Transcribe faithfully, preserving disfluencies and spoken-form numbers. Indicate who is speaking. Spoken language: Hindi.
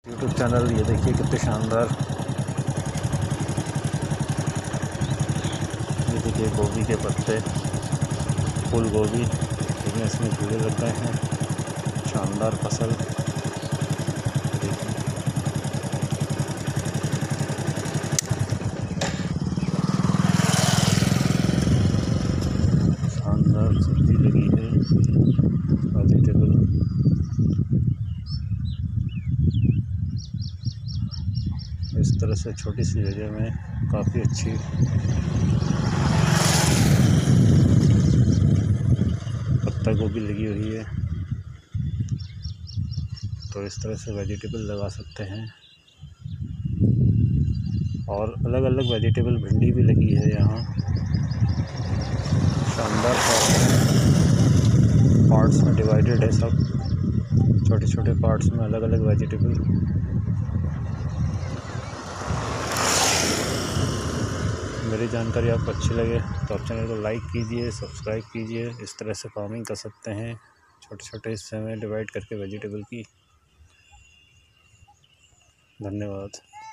Speaker 1: YouTube channel. ये देखिए कितने शानदार, ये देखिए गोभी के पत्ते, फूल गोभी, लेकिन इसमें कीड़े लग गए हैं। शानदार फसल देखिए, शानदार सब्जी लगी है, वेजिटेबल। इस तरह से छोटी सी जगह में काफ़ी अच्छी पत्ता गोभी लगी हुई है। तो इस तरह से वेजिटेबल लगा सकते हैं, और अलग अलग वेजिटेबल, भिंडी भी लगी है यहाँ। शानदार पार्ट्स में डिवाइडेड है सब, छोटे छोटे पार्ट्स में अलग अलग वेजिटेबल। मेरी जानकारी आपको अच्छी लगे तो आप चैनल को लाइक कीजिए, सब्सक्राइब कीजिए। इस तरह से फार्मिंग कर सकते हैं, छोटे छोटे हिस्से में डिवाइड करके वेजिटेबल की। धन्यवाद।